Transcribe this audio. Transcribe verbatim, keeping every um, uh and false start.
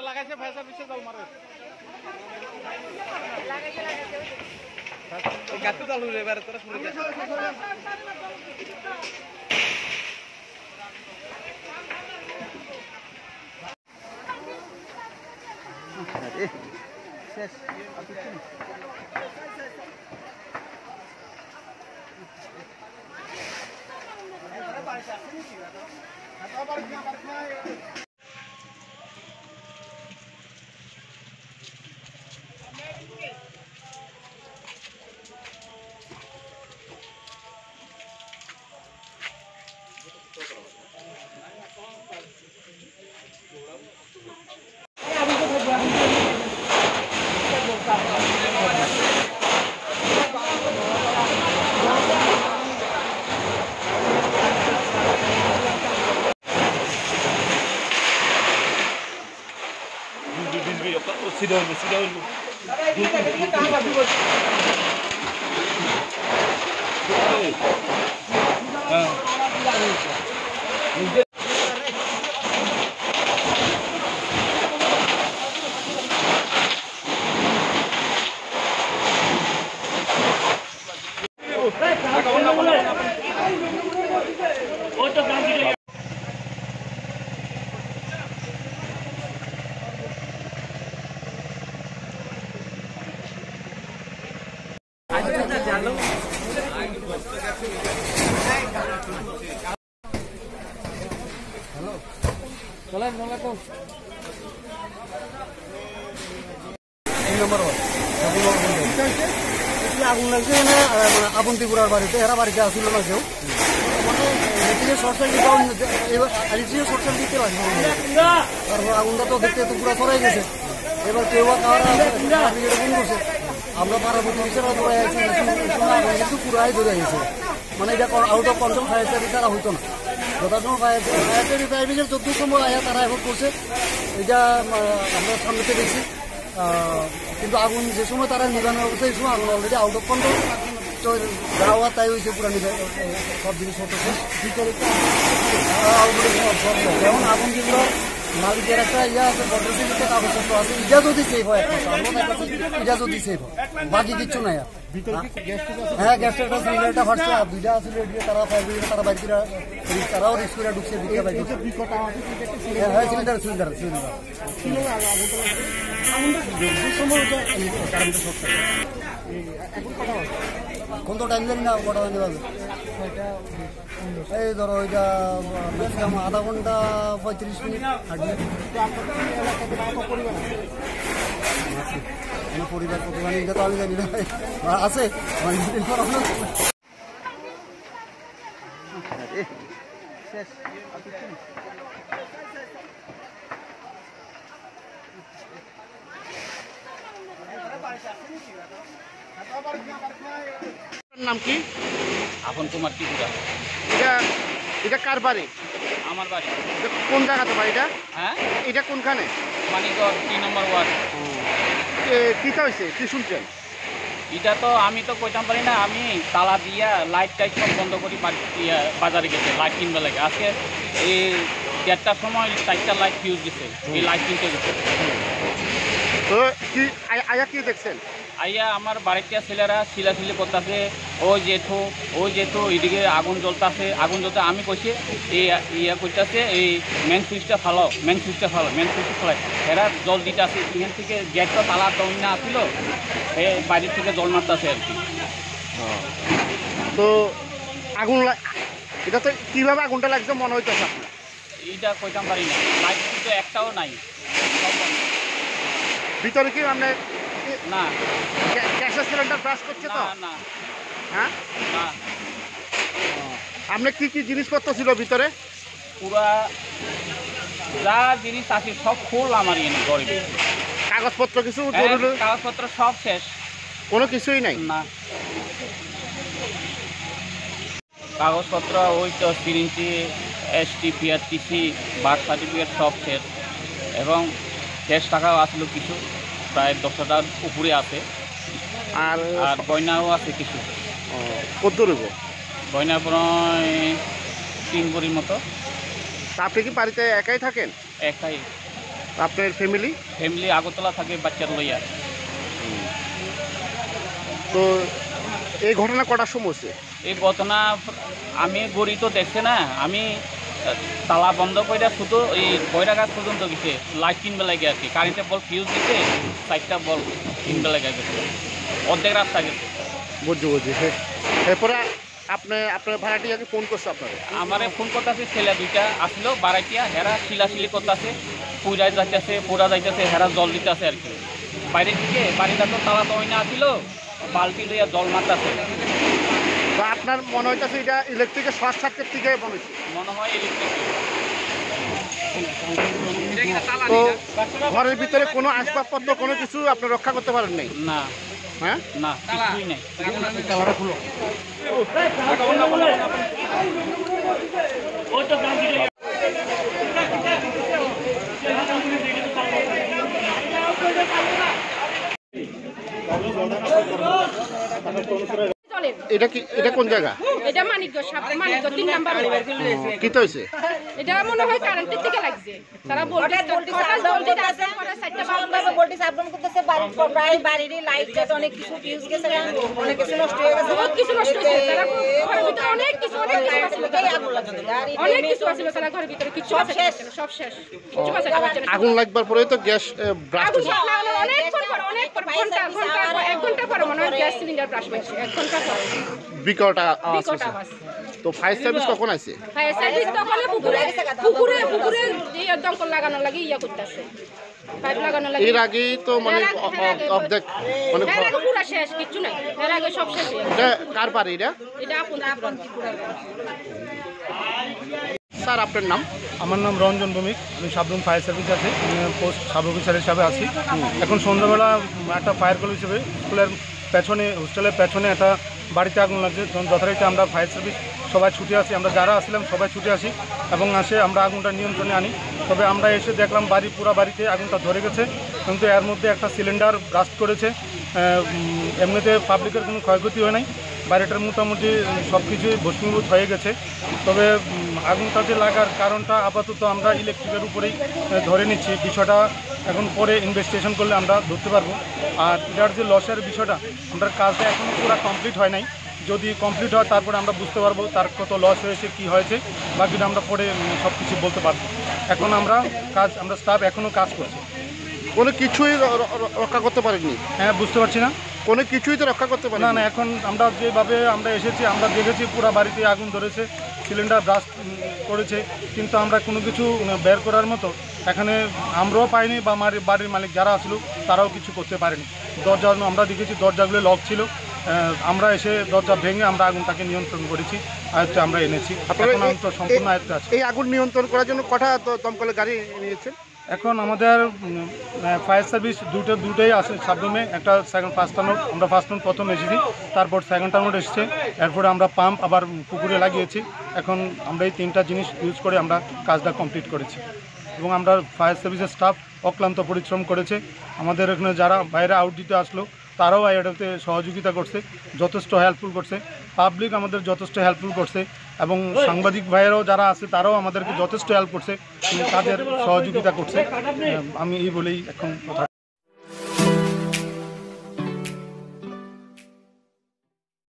লাগাইছে ফায়ার সার্ভিসে জল মারে লাগাইছে লাগাইছে এই গাড়ি চালু রে এবারে তোরা শুনে যা আরে শেষ Sidon, Sidon. Jalan, jalan kau. Ini nomor one. Satu nomor one. Ini agung lagi na, abang tiburar bari tu, era bari jauh sudah masuk. Mana, ini short circuit down, ini sih short circuit tu lah. Karena agung dah tu dekte tu pura sorai je. Ebar kewa kara, kami jadi bungus. Amla para butuh bisa lah tu ayah sih, semua agung itu pura itu dah itu. Mana dia kalau out of control fire service ada hutan. যথাসময় fire সার্ভিসের brigade চোদ্দ সময় আয়া তারা এখন করছে এটা আমরা সামনেতে দেখছি কিন্তু আগুন যে সময় তারা নিবানোর অবস্থা এই সময় আগুন অলরেডি আউট অফ কন্ট্রোল তো যা হওয়ার তাই হয়েছে পুরো নিবে সব জিনিস হতো ভিতরে যেমন আগুন যেগুলো মালিকের একটা ইয়া আছে বদরসিতে কাগজপত্র আছে ইটা যদি সেভ হয় ইটা যদি সেভ হয় বাকি কিচ্ছু নাই আর হ্যাঁ গ্যাসটা একটা সিলিন্ডারটা ফাটছে আর দুইটা আছে রেডিও তারা ফায়ার ব্রিগেড তারা বাইক করে তারাও রিস্ক করে ঢুকছে দিকে বাইক হ্যাঁ সিলিন্ডার সিলিন্ডার সিলিন্ডার কোন তো টাইম জানি না কটা বাজে বাজে এই ধরো ওইটা ম্যাক্সিমাম আধা ঘন্টা পঁয়ত্রিশ মিনিট পরিবার প্রতিবার এটা তো আমি জানি না আছে শেষ নাম কি? আপন কুমার ত্রিপুরা। এটা এটা কার বাড়ি? আমার বাড়ি। কোন জায়গাতে বাড়িটা? হ্যাঁ এটা কোনখানে? মানিকগড় তিন নম্বর ওয়ার্ড। কিটা হয়েছে কি শুনছেন? এটা তো আমি তো কইতাম পারি না, আমি তালা দিয়া লাইট টাইট সব বন্ধ করি বাজারে গেছে লাইট কিনবে লাগে। আজকে এই দেড়টার সময় চারটা লাইট ফিউজ গেছে, এই লাইট কিনতে গেছে। তো কি আয়া কি দেখছেন? আইয়া আমার বাড়িতে ছেলেরা শিলাশিলি করতেছে, ওই জেঠু ওই জেঠু এইদিকে আগুন জ্বলতেছে আগুন জ্বলতে আমি কইছি এই ইয়া করতেছে এই মেন সুইচটা ফালো মেন সুইচটা ফালো মেন সুইচটা ফেলাই এরা জল দিতে আসে এখান থেকে গেটটা তালা তৈরি না আসছিল এ বাইরের থেকে জল মারতেছে আর কি। তো আগুন এটা তো কীভাবে আগুনটা লাগছে মনে হইতেছে আপনার? এইটা কইতাম পারি না, লাইট কিন্তু একটাও নাই। ভিতরে কি মানে না গ্যাসের সিলিন্ডার ব্রাশ করছে তো? না। হ্যাঁ না। আপনার কি কি জিনিসপত্র ছিল ভিতরে? পুরা যা জিনিস আছে সব ফুল আমার এনে গরিবে। কাগজপত্র কিছু? কাগজপত্র সব শেষ, কোনো কিছুই নাই? না। কাগজপত্র ওই তো সিরিঞ্চি এসটি পিআরটিসি বার্থ সার্টিফিকেট সব শেষ এবং ক্যাশ টাকাও আসলো কিছু, প্রায় দশ টাকার উপরে আছে। আর আর গয়নাও আছে কিছু। কত রইব? গয়না প্রায় তিন ভরির মতো। আপনি কি বাড়িতে একাই থাকেন? একাই। আপনার ফ্যামিলি? ফ্যামিলি আগরতলা থাকে বাচ্চার লইয়া। তো এই ঘটনা কটার সময় হচ্ছে? এই ঘটনা আমি গড়ি তো দেখছে না, আমি তালা বন্ধ করে শুধু এই বইরা গাছ পর্যন্ত গেছে, লাইট কিনবে লাগে আর কি, কারেন্টের বল ফিউজ দিতে চারটা বল কিনবে লাগে গেছে, অর্ধেক রাস্তা গেছে। বুঝছি বুঝছি। এরপরে আপনি আপনার ভাড়াটিয়াকে ফোন করছে আপনার? আমারে ফোন করতেছে, ছেলে দুইটা আসলো বাড়াইটিয়া, হেরা শিলাশিলি করতেছে, পুরাই যাইতেছে, পুরা যাইতেছে, হেরা জল দিতেছে আর কি। বাইরে থেকে বাড়িটা তো তালা তো না আসিল, বালতি লইয়া জল মারতেছে। তো আপনার মনে হইতেছে এটা ইলেকট্রিকের শর্ট সার্কিট থেকে মনে হচ্ছে? মনে হয় ইলেকট্রিক। তো ঘরের ভিতরে কোনো আসবাবপত্র কোনো কিছু আপনি রক্ষা করতে পারেন নাই? না হ্যাঁ না, কিছুই নাই। এটা কি, এটা কোন জায়গা? এটা মানিকগঞ্জ, মানিকগঞ্জ তিন নাম্বার। কি তো হয়েছে? এটা মনে হয় কারেন্টের থেকে লাগছে। তারা বলতে বলতে আসে পরে সাইডটা বাল্ব বলতে সাবধান করতেছে, বাড়ির প্রায় বাড়ির লাইট টাইট অনেক কিছু ফিউজ গেছে, অনেক কিছু নষ্ট হয়ে গেছে, বহুত কিছু নষ্ট হয়েছে। তারা ঘরের ভিতরে অনেক কিছু অনেক কিছু আছিল, আগুন লাগছে, অনেক কিছু আছিল, তারা ঘরের ভিতরে কিছু সব আছে শেষ। সব শেষ, কিছু আছে না। আগুন লাগবার পরে তো গ্যাস ব্রাস্ট আগুন হয়েছে। লাগানোর অনেক পর পর অনেক পর ঘন্টা ঘন্টা এক ঘন্টা পর মনে হয় গ্যাস সিলিন্ডার ব্রাশ মারছে, এক ঘন্টা পর বিকট আওয়াজ বিকট হয়েছে। আওয়াজ। তো ফায়ার সার্ভিস কখন আছে? ফায়ার সার্ভিস তখন পুকুরে পুকুরে পুকুরে ইয়ে দমকল লাগানোর লাগি ইয়া করতেছে, পাইপ লাগানোর লাগি। এর আগেই তো মানে এর আগে- এর আগে- অর্ধেক মানে এর আগে পুরা শেষ, কিচ্ছু নাই, এর আগে সব শেষ হয়ে গেছে। এটা কার পারে এটা? এটা আপন আপন পুরা। স্যার আপনার নাম? আমার নাম রঞ্জন ভৌমিক, আমি সাবরুম ফায়ার সার্ভিস আছে, পোস্ট সাব অফিসার হিসাবে আছি। এখন সন্ধ্যাবেলা একটা ফায়ার কল হিসেবে স্কুলের পেছনে, হোস্টেলের পেছনে একটা বাড়িতে আগুন লাগছে। যথারীতি আমরা ফায়ার সার্ভিস সবাই ছুটে আসি, আমরা যারা আসলাম সবাই ছুটে আসি এবং আসে আমরা আগুনটা নিয়ন্ত্রণে আনি। তবে আমরা এসে দেখলাম বাড়ি পুরা বাড়িতে আগুনটা ধরে গেছে, কিন্তু এর মধ্যে একটা সিলিন্ডার ব্রাস্ট করেছে। এমনিতে পাবলিকের কোনো ক্ষয়ক্ষতি হয় নাই, বাড়িটার মোটামুটি সব কিছুই ভস্মীভূত হয়ে গেছে। তবে আগুনটা যে লাগার কারণটা আপাতত আমরা ইলেকট্রিকের উপরেই ধরে নিচ্ছি, বিষয়টা এখন পরে ইনভেস্টিগেশন করলে আমরা ধরতে পারবো। আর এটার যে লসের বিষয়টা, আমরা কাজটা এখনও পুরো কমপ্লিট হয় নাই, যদি কমপ্লিট হয় তারপরে আমরা বুঝতে পারবো তার কত লস হয়েছে, কি হয়েছে, বাকিটা আমরা পরে সব কিছু বলতে পারবো। এখন আমরা কাজ, আমরা স্টাফ এখনও কাজ করছি। কোনো কিছুই র- র- রক্ষা করতে পারেননি? হ্যাঁ, বুঝতে পারছি না। কোনো কিছুই তো রক্ষা করতে পারেন না না, এখন আমরা যেভাবে আমরা এসেছি আমরা দেখেছি পুরো বাড়িতে আগুন ধরেছে, সিলিন্ডার ব্রাস্ট করেছে, কিন্তু আমরা কোনো কিছু বের করার মতো এখানে আমরাও পাইনি বা আমার বাড়ির মালিক যারা আসলো তারাও কিছু করতে পারেনি। দরজা আমরা দেখেছি দরজাগুলো লক ছিল, আহ, আমরা এসে দরজা ভেঙে আমরা আগুনটাকে নিয়ন্ত্রণ করেছি, আয়ত্তে আমরা এনেছি। আপনারা এখন আগুন তো সম্পূর্ণ আয়ত্তে আছে। এই আগুন নিয়ন্ত্রণ করার জন্য কটা তো দমকলের গাড়ি নিয়েছেন? এখন আমাদের ফায়ার সার্ভিস দুটো দুটোই আছে সাবরুমে, একটা সেকেন্ড ফার্স্ট নোট, আমরা ফার্স্ট নোট প্রথম এসেছি, তারপর সেকেন্ড নোট এসেছে, এরপরে আমরা পাম্প আবার পুকুরে লাগিয়েছি। এখন আমরা এই তিনটা জিনিস ইউজ করে আমরা কাজটা কমপ্লিট করেছি এবং আমরা ফায়ার সার্ভিসের স্টাফ অক্লান্ত পরিশ্রম করেছে। আমাদের এখানে যারা বাইরে আউট দিতে আসলো তারাও এটাতে সহযোগিতা করছে, যথেষ্ট হেল্পফুল করছে। পাবলিক আমাদের যথেষ্ট হেল্পফুল করছে এবং সাংবাদিক ভাইয়েরাও যারা আছে তারাও আমাদেরকে যথেষ্ট হেল্প করছে, তাদের সহযোগিতা করছে। আমি এই বলেই এখন কথা